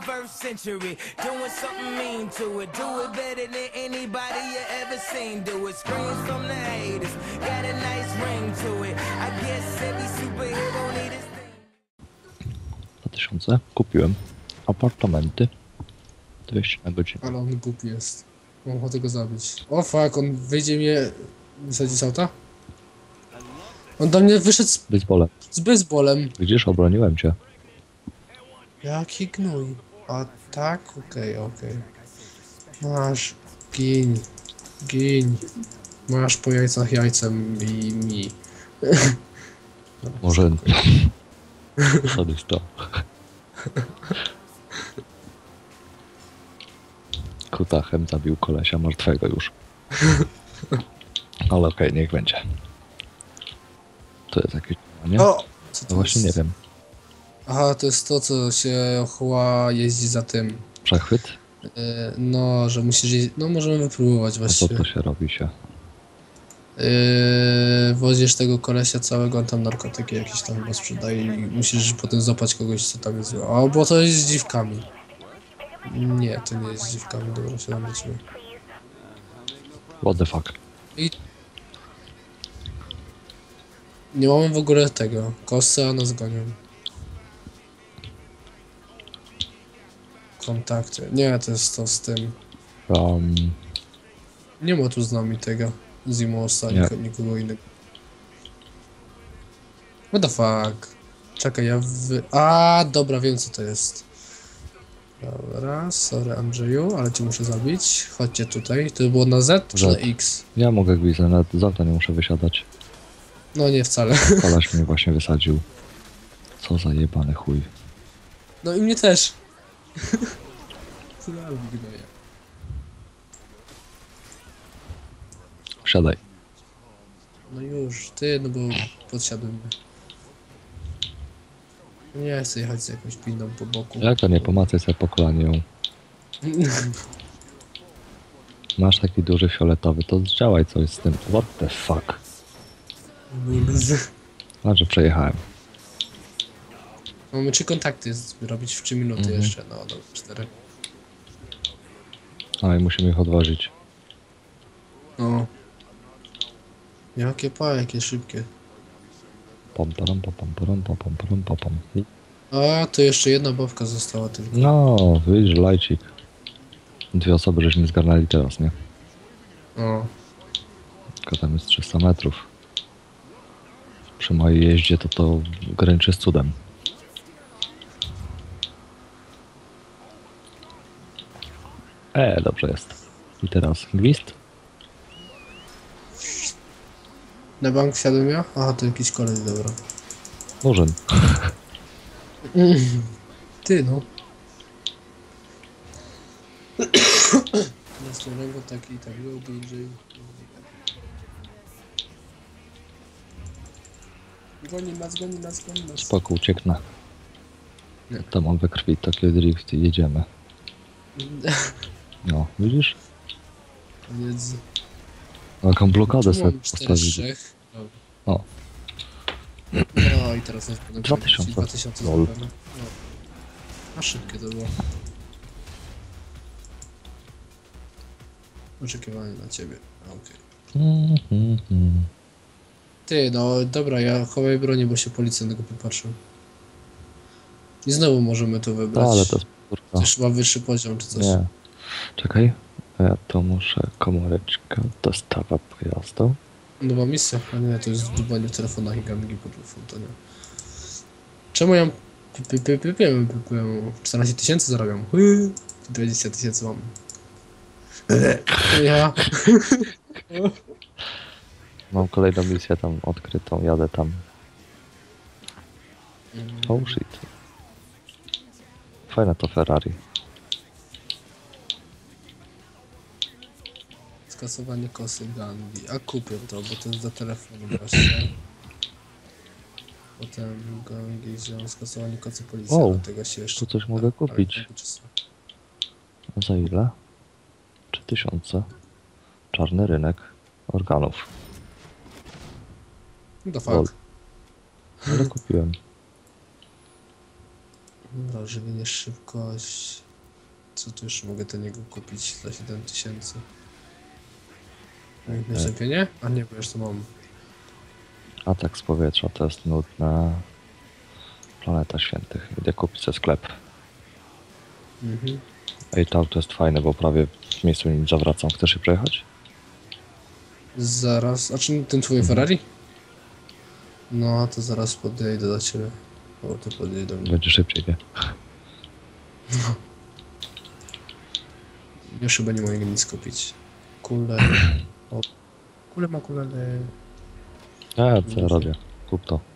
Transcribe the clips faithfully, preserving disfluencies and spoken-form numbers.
twenty-first century, doing something mean to it. Do it better than anybody you ever seen. Do it. Screams from the haters, got a nice ring to it. I guess every superhero need his thing. dwa tysiące. Kupiłem apartamenty. dwieście na godzinę. Ale on głupi jest. Mam ochotę go zabić. O fuck, on wyjdzie mnie... Wysadzi z auta? On do mnie wyszedł z, Baseballem. z baseballem. Widzisz, obroniłem cię. Jaki gnój. A tak? Okej, okay, okej. Okay. Masz... Gin. Gin. Masz po jajcach jajcem i mi. Może... Sadysta. Kutachem zabił kolesia martwego już. Ale okej, okay, niech będzie. To jest jakieś... nie? O! Co to No właśnie jest? nie wiem. Aha, to jest to, co się chła jeździ za tym. Przechwyt? Yy, no, że musisz jeździć... No, możemy wypróbować A co właściwie. to się robi się? Yy, wozisz tego kolesia całego, on tam narkotyki jakieś tam chyba sprzedaje i musisz potem złapać kogoś, co tam jest złe. O, bo to jest z dziwkami. Nie, to nie jest z dziwkami, dobra, się tam lecimy. What the fuck? I... Nie mamy w ogóle tego. Kosy, a nas gonią. Kontakty. Nie, to jest to z tym. Um, Nie ma tu z nami tego. Zimosa, Nie. nik nikogo innego. What the fuck? Czekaj, ja wy... A, dobra, wiem co to jest. Dobra, sorry Andrzeju, ale cię muszę zabić. Chodźcie tutaj. To było na Z czy na Z. X? ja mogę gwizę, nawet z auta nie muszę wysiadać. No nie wcale. Koleś mnie właśnie wysadził. Co za jebany chuj. No i mnie też. Co ja robię, gnoja? Wsiadaj. No już, ty, no bo podsiadłem. Nie chcę jechać z jakąś piną po boku. Jak to nie, pomacaj sobie po kolanie ją. Masz taki duży fioletowy, to zdziałaj coś z tym. What the fuck? A, że przejechałem. Mamy trzy kontakty robić w trzy minuty Mhm. jeszcze, no do cztery. A i musimy ich odwozić. No. Jakie pa, jakie szybkie. Pom, param, pom, pom, param, pom, pom, param, pom, pom. A, to jeszcze jedna babka została tylko. No, widzisz, lajcik. Dwie osoby żeśmy zgarnęli teraz, nie? O. Tylko tam jest trzysta metrów. Przy mojej jeździe to to graniczy z cudem. E, dobrze jest. I teraz gwizd? Na bank wsiadłem ja? Aha, to jakiś koleś, dobra. Murzyn. Ty no. Na stronę taki tak był B J. Goni nas, goni nas, goni nas. Spoko, ucieknę. Nie. To mam we krwi, takie drift i jedziemy. No, widzisz? Koniec. Jaką blokadę Tu sobie mam cztery postawili. trzech. O. No i teraz nas będą Dwa tysiące. dwa tysiące Lol. zrobione. No. A szybkie to było. Oczekiwanie na ciebie. Okej. Mm, mm, mm. Ty, no dobra, ja chowaj broni, bo się policjant tego popatrzył. I znowu możemy to wybrać. No, ale to jest kurwa. Też chyba wyższy poziom czy coś. Nie. Czekaj. Ja to muszę komóreczka, dostawa pojazdu. No ma misja, a nie, to jest dbanie w telefonach i gaming po telefon, to nie. Czemu ja czternaście tysięcy zarabiam? dwadzieścia tysięcy mam. Ja. Mam kolejną misję tam odkrytą, jadę tam. Oh shit. Fajne to Ferrari. Skasowanie kosy gangi. A kupię to, bo to jest za telefonu właśnie. Potem gangi, że skasowanie kosy policji, Wow, do tego się jeszcze... tu coś mogę kupić. Za ile? trzy tysiące. Czarny rynek organów. No to Lol. fuck. Ale kupiłem. Dobra, żywienie, szybkość. Co tu jeszcze mogę do niego kupić za siedem tysięcy? Na szczepienie? A nie, bo już to mam. Atak z powietrza to jest nudne. Planeta Świętych. Idę kupić sobie sklep. Mhm. Ej, to auto jest fajne, bo prawie w miejscu nim zawracam. Chcesz się przejechać? Zaraz. A czy ten twój Ferrari? No, to zaraz podejdę do ciebie. O, to podejdę do mnie. Będzie szybciej, nie? Już chyba nie mogę nic kupić. Kule. O. Kule ma kule. E, co ja robię? Kup to.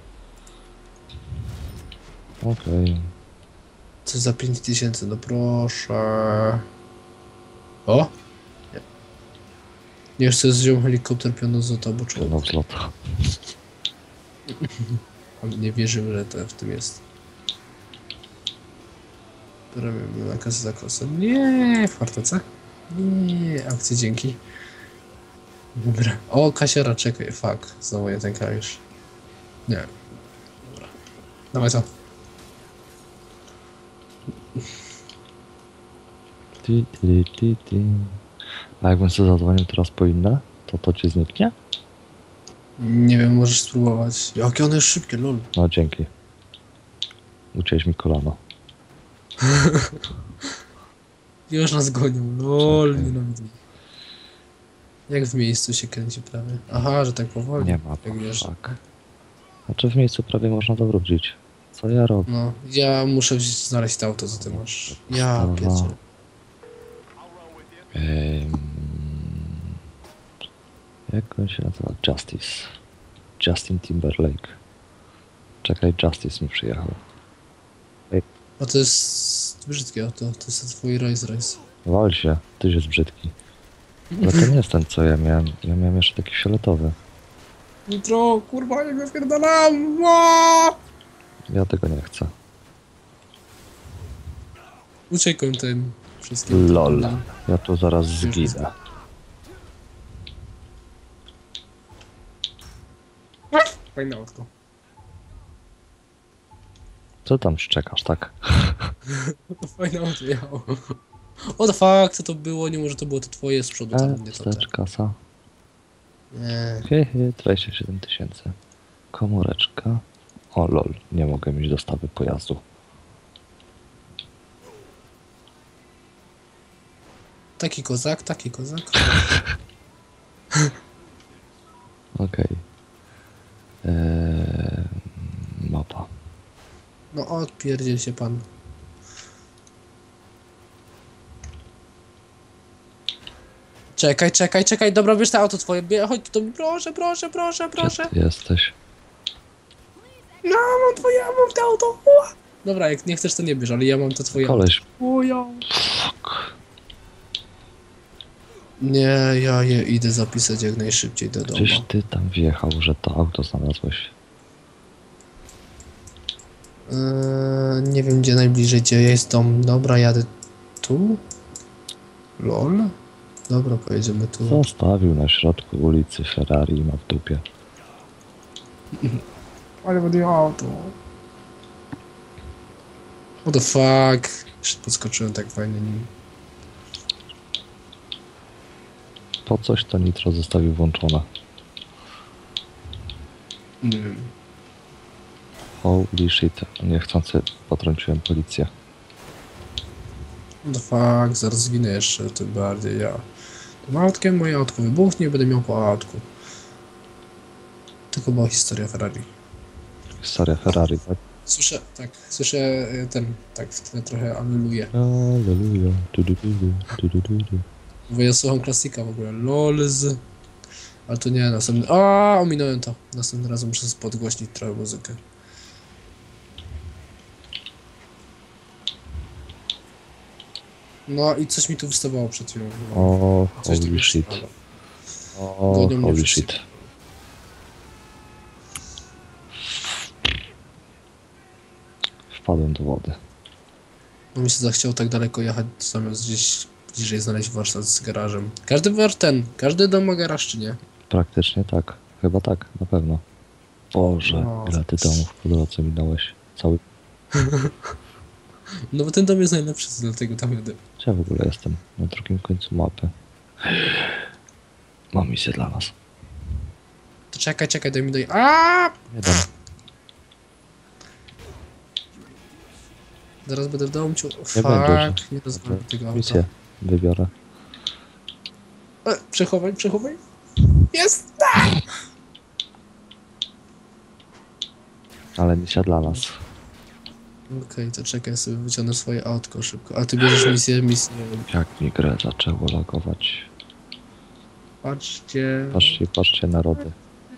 Okej. Co za pięć tysięcy? No proszę. O! Nie. Nie jeszcze wziął helikopter pioną z lotu, bo człowiek. No wzlot. On nie wierzył, że to w tym jest. Premium na kasę za kosę. Nie, w fartece? Nie, akcje dzięki. Dobra. O, kasiora, czekaj, fuck. Znowu nie ten klawisz. Nie. Dobra. Dawaj co? Ti, ti, ti, ti. A jakbym sobie zadzwonił teraz po inne, to to ci zniknie? Nie wiem, możesz spróbować. Jakie one jest szybkie, lol. No dzięki. Ucięłeś mi kolano. Już nas gonią, lol, Czekaj. nienawidzę. Jak w miejscu się kręci prawie. Aha, że tak powoli. Nie ma Jak wiesz. tak. Znaczy w miejscu prawie można zawrócić. Co ja robię? No, ja muszę wziąć, znaleźć to auto, co ty masz. Ja Aha. pierdzielę. Ehm, jak on się nazywa? Justice. Justin Timberlake. Czekaj, Justice mi przyjechał. A to jest brzydkie auto, to jest twój Rolls Royce. Wal się, tyś jest brzydki. Ale to nie jest ten, co ja miałem. Ja miałem jeszcze taki fioletowy. Nitro, kurwa, jak wypierdalam! Ja tego nie chcę. Uciekłem tym wszystkim. Lol. Ja tu zaraz zginę. Fajne autko. Co tam szczekasz, tak? Fajne auto jechało. O the fuck, co to było? Nie może to było to twoje z przodu, E, tam nie to te. wstecz, kasa. Nie. Hehe, dwadzieścia siedem tysięcy. Komóreczka. O lol, nie mogę mieć dostawy pojazdu. Taki kozak, taki kozak. Okej. Eee, mapa. No odpierdziel się pan. Czekaj, czekaj, czekaj, dobra, bierz to auto twoje, bie- chodź tu, proszę, proszę, proszę, proszę. Gdzie ty jesteś? No, mam twoje, ja mam to auto. Ua. Dobra, jak nie chcesz, to nie bierz, ale ja mam to twoje Koleś. auto. O, ja. Fuck. Nie, ja je idę zapisać jak najszybciej do domu. Czyż ty tam wjechał, że to auto znalazłeś? Eee, nie wiem gdzie najbliżej, gdzie jest dom. Dobra, jadę tu. Lol. Dobra, pojedziemy tu. Zostawił na środku ulicy Ferrari i ma w dupie. Ale będę auto. What the fuck? Jeszcze podskoczyłem tak fajnie nim. Po coś to nitro zostawił włączone. Nie wiem. Holy shit, niechcący potrąciłem policję. What the fuck? Zaraz zginę jeszcze, tym bardziej ja. Tym autkiem moje autko wybuchnie, będę miał po autku. Tylko była historia Ferrari. Historia Ferrari, tak? Słyszę, tak, słyszę e, ten, tak, w tle trochę alleluję. Alleluja. Du, du, du, du, du, du, du, du. Bo ja słucham klasika w ogóle, lols. Ale to nie, następny... A, ominąłem to. Następnym razem muszę podgłośnić trochę muzykę. No i coś mi tu wystawało przed chwilą. O, Coś tu holy shit. wystawało. O, Gonią mnie holy wszyscy. shit. Wpadłem do wody. No mi się zachciało tak daleko jechać, zamiast gdzieś bliżej znaleźć warsztat z garażem. Każdy war ten, każdy dom ma garaż, czy nie? Praktycznie tak. Chyba tak, na pewno. Boże, No. ile ty domów po drodze minąłeś. Cały... No bo ten dom jest najlepszy, dlatego tam jadę. Gdzie ja w ogóle jestem? Na drugim końcu mapy. Mam misję dla nas. To czekaj, czekaj, daj mi daj. Aaaa! Jeden. Zaraz będę w domu ciu... Nie Fuck, będzie, nie rozumiem tego Misję auta. wybiorę. E, przechowaj, przechowaj. Jest! Ale misja dla nas. Okej, to czekaj, sobie wyciągnę swoje autko szybko. A ty bierzesz misję, misję. Jak mi grę zaczęło lagować. Patrzcie. Patrzcie, patrzcie narody.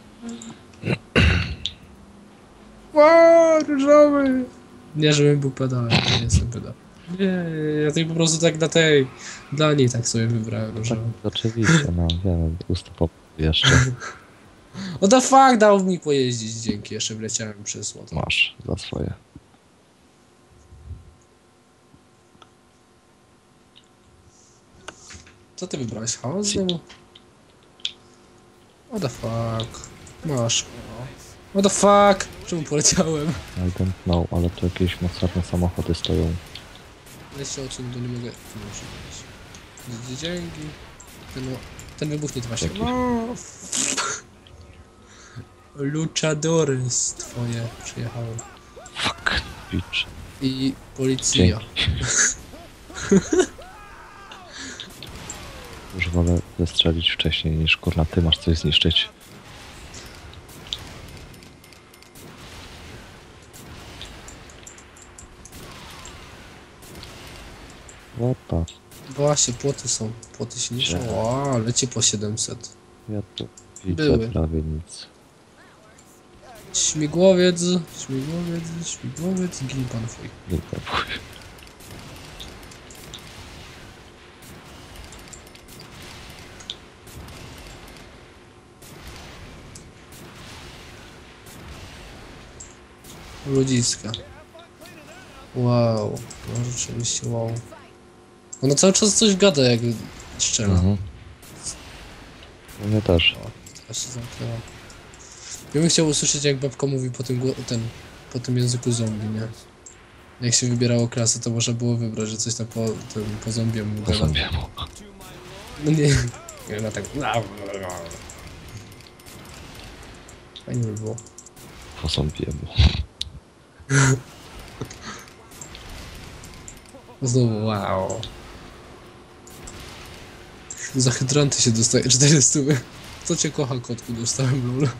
Ło, różowy! Nie, żebym był pedałem, nie jestem pedałem. Nie, ja tej po prostu tak dla tej, dla niej tak sobie wybrałem Tak, różowy. oczywiście, no wiem, usta pop jeszcze. What the fuck, dał mi pojeździć, dzięki, jeszcze wleciałem przez złoto. Masz za swoje. Co ty wybrałeś? Chaos znowu? What the fuck? Masz. What the fuck? Czemu poleciałem? I don't know, ale tu jakieś mocarne samochody stoją. Weź się odsuń, bo nie mogę. Nie muszę powiedzieć. Dzięki. Ten, ten wybuchnie dwa się. Jaki? Luchadores twoje przyjechały. Fuck, bitch. I policja. Dzięki. Już wolę zestrzelić wcześniej niż kurna ty masz coś zniszczyć. What the... Właśnie, płoty są. Płoty się niszczą. Gdzie? O, leci po siedemset. Ja tu widzę Były. prawie nic. Śmigłowiec, śmigłowiec, śmigłowiec, gin pan fuj. Nie próbuję. Ludziska. Wow, no rzeczywiście wow. Ona cały czas coś gada, jak strzela. Mhm. U mnie też. O, teraz się zamknęła. Ja bym chciał usłyszeć, jak babka mówi po tym, gło- ten, po tym języku zombie, nie? Jak się wybierało klasę, to można było wybrać, że coś tam po, tym, po zombiemu Po gada. zombiemu. No nie, nie, no tak... Fajnie by było. Po zombiemu. Znowu, wow. Za hydranty się dostaje czterysta. Co cię kocha, kotku? Dostałem lol.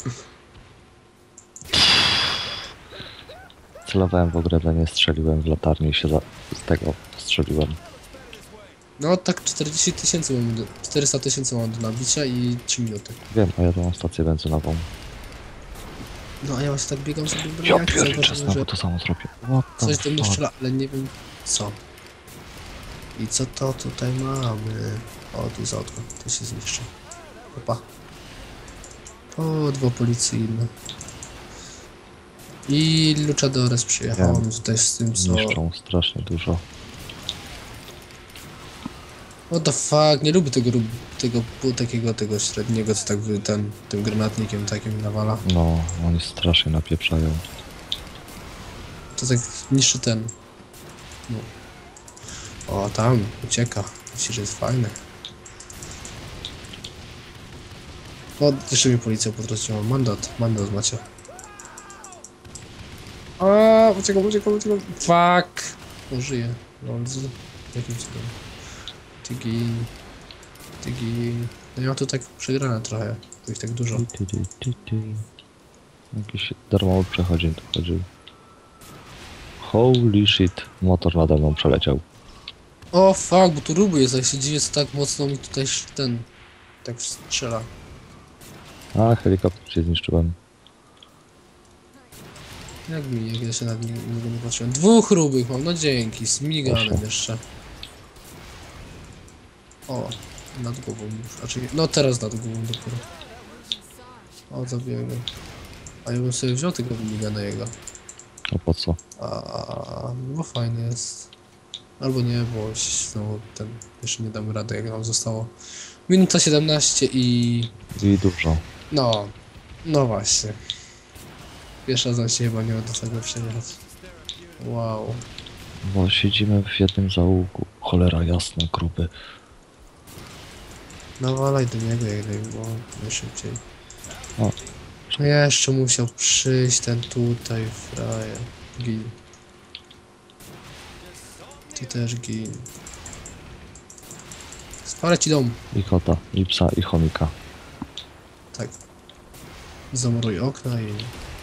Celowałem w ogóle, nie strzeliłem w latarni i się za... z tego strzeliłem. No tak czterdzieści tysięcy mam do... czterysta tysięcy mam do nabicia i trzy minuty. Wiem, a ja tu mam stację benzynową. No a ja właśnie tak biegam sobie do Ja reakcji, pierniczę, zauważyłem, znowu że to samo zrobię. What the coś do mnie fuck? strzela, ale nie wiem co. I co to tutaj mamy? O, tu jest autko, to się zniszczy. Opa. O, dwa policyjne. I Luchadores przyjechał Wiem. tutaj z tym co... Niszczą strasznie dużo. What the fuck, nie lubię tego, rub- tego pół takiego, tego średniego, co tak wy, ten, tym granatnikiem takim nawala. No, oni strasznie napieprzają. To tak niższy ten. No. O, tam, ucieka. Myślę, że jest fajne. O, jeszcze mnie policja potrąciła. Mandat, mandat macie. A, uciekam, uciekam, uciekam. Fuck! O, żyje. No, z jakim cudem. Tygin. Tygin. No ja mam tu tak przegrane trochę. Tu ich tak dużo. Ty, ty, ty, ty, ty. Jakiś darmowy przechodzień tu chodził. Holy shit, motor nade mną przeleciał. O fuck, bo tu ruby jest, jak się dzieje, co tak mocno mi tutaj sz- ten... Tak strzela. A, helikopter się zniszczyłem. Jak mi, jak ja się nad nim nigdy nie patrzyłem. Dwóch rubych mam, no dzięki, z miniganem Proszę. jeszcze. O, nad głową już, znaczy, no teraz nad głową dopiero. O, zabiłem go. A ja bym sobie wziął tego minigana jego. A po co? A, bo fajny jest. Albo nie, bo znowu ten, jeszcze nie damy rady, jak nam zostało. Minuta siedemnaście i... I dużo. No, no właśnie. Pierwszy raz nam się chyba nie uda tego przejechać. Wow. Bo siedzimy w jednym zaułku. Cholera jasna, grupy. Nawalaj do niego jak najmo- najszybciej. O. No jeszcze musiał przyjść ten tutaj frajer. Gin. Ty też gin. Spalę ci dom. I kota, i psa, i chomika. Tak. Zamuruj okna i...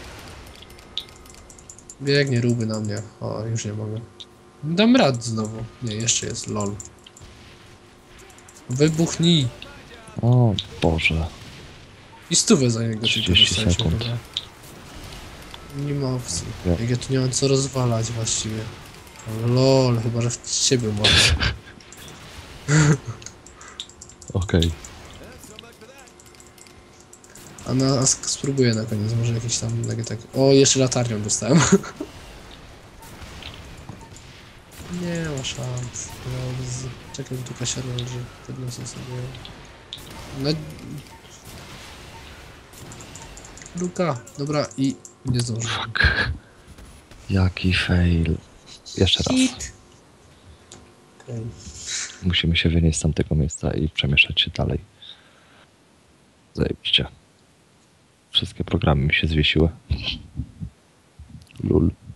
Biegnie ruby na mnie. O, już nie mogę. Dam rad znowu. Nie, jeszcze jest, lol. Wybuchnij! O Boże. I stówę za niego tylko trzydzieści dostaliśmy sekund. chyba. Nie ma opcji. Nie. Jak ja tu nie mam co rozwalać właściwie. Lol, chyba że w ciebie mogę. Okej. A, na, a sk- spróbuję na koniec, może jakieś tam takie tak... O, jeszcze latarnią dostałem. Nie ma szans. No, z... Czekaj, tu kasiara leży. Podniosę sobie. No... Luka, dobra i... Nie zdążyłem. Fuck. Jaki fail. Jeszcze raz. Hit. Okej. Musimy się wynieść z tamtego miejsca i przemieszczać się dalej. Zajebiście. Wszystkie programy mi się zwiesiły. Lul.